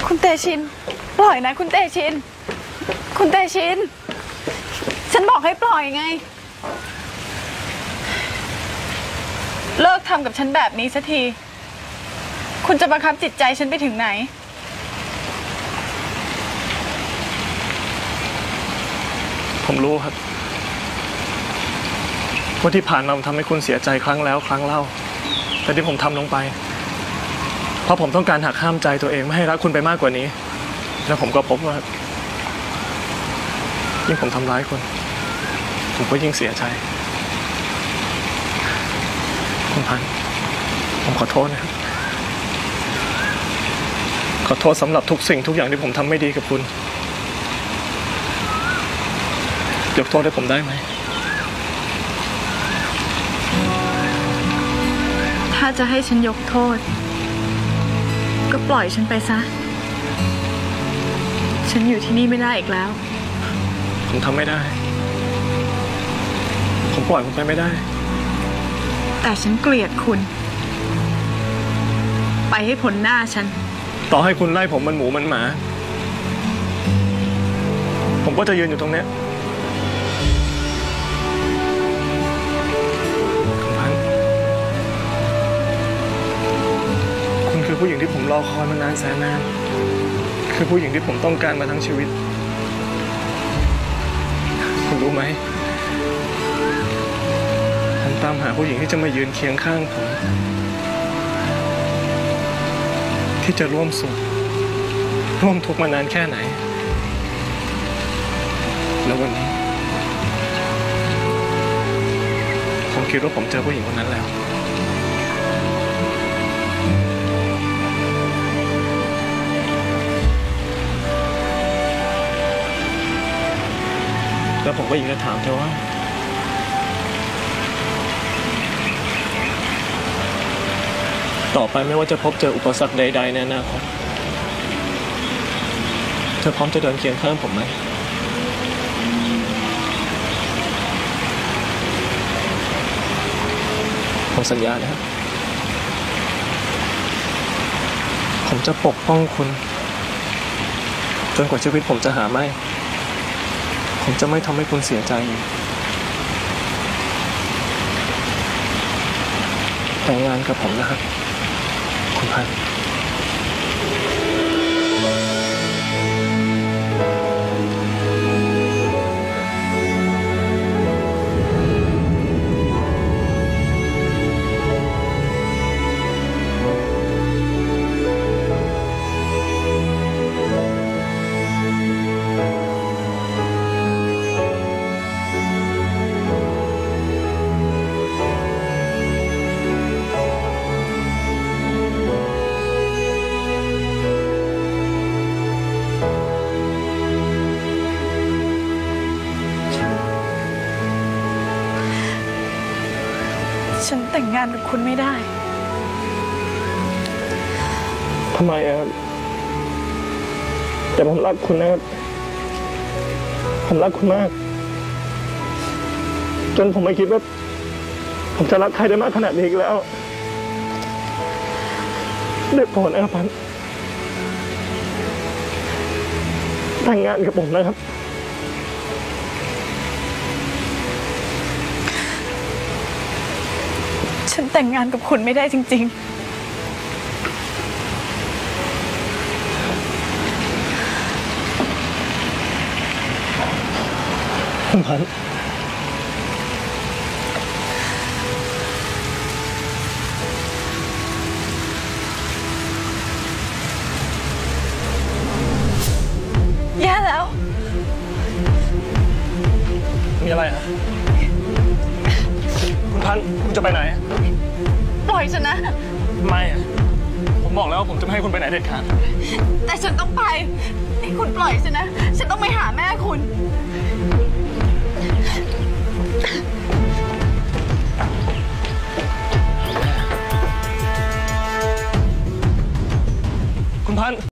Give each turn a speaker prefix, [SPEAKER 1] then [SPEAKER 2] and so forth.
[SPEAKER 1] คุณเตชินปล่อยนะคุณเตชินคุณเตชินฉันบอกให้ปล่อยไงเลิกทำกับฉันแบบนี้สักทีคุณจะบังคับจิตใจฉันไปถึงไหน
[SPEAKER 2] ผมรู้ครับว่าที่ผ่านมาผมทำให้คุณเสียใจครั้งแล้วครั้งเล่าแต่ที่ผมทำลงไปเพราะผมต้องการหักห้ามใจตัวเองไม่ให้รักคุณไปมากกว่านี้แล้วผมก็พบว่ายิ่งผมทำร้ายคุณผมก็ยิ่งเสียใจคุณพันธุ์ผมขอโทษนะครับขอโทษสำหรับทุกสิ่งทุกอย่างที่ผมทำไม่ดีกับคุณยกโทษให้ผมได้ไหม
[SPEAKER 1] ถ้าจะให้ฉันยกโทษก็ปล่อยฉันไปซะฉันอยู่ที่นี่ไม่ได้อีกแล้ว
[SPEAKER 2] ผมทำไม่ได้ผมปล่อยคุณไปไม่ได้
[SPEAKER 1] แต่ฉันเกลียดคุณไปให้พ้นหน้าฉัน
[SPEAKER 2] ต่อให้คุณไล่ผมมันหมูมันหมาผมก็จะยืนอยู่ตรงนี้คุณพันธุ์คุณคือผู้หญิงที่ผมรอคอยมานานแสนนานคือผู้หญิงที่ผมต้องการมาทั้งชีวิตคุณรู้ไหมผมตามหาผู้หญิงที่จะมายืนเคียงข้างผมที่จะร่วมสุขร่วมทุกข์มานานแค่ไหนแล้ววันนี้ผมคิดว่าผมเจอผู้หญิงคนนั้นแล้วแล้วผมก็อยากจะถามเธอว่าต่อไปไม่ว่าจะพบเจออุปสรรคใดๆในอนาคตเธอพร้อมจะเดินเคียงข้างผมไหมผมสัญญานะครับผมจะปกป้องคุณจนกว่าชีวิตผมจะหาไม่ผมจะไม่ทำให้คุณเสียใจแต่งงานกับผมนะครับคุณพันธุ์
[SPEAKER 1] ฉันแต่งงานกับคุณไม่ได้
[SPEAKER 2] ทำไมครับแต่ผมรักคุณนะครับผมรักคุณมากจนผมไม่คิดว่าผมจะรักใครได้มากขนาดนี้อีกแล้วได้โปรดนะครับพันแต่งงานกับผมนะครับ
[SPEAKER 1] ฉันแต่งงานกับคุณไม่ได้จริงๆ
[SPEAKER 2] คุณพัน
[SPEAKER 1] แย่แล้ว
[SPEAKER 2] มีอะไรอ่ะคุณพันคุณจะไปไหน
[SPEAKER 1] ปล่อยฉันนะ
[SPEAKER 2] ไม่อ่ะผมบอกแล้วว่าผมจะไม่ให้คุณไปไหนเด็ดขาด
[SPEAKER 1] แต่ฉันต้องไปให้คุณปล่อยฉันนะฉันต้องไปหาแม่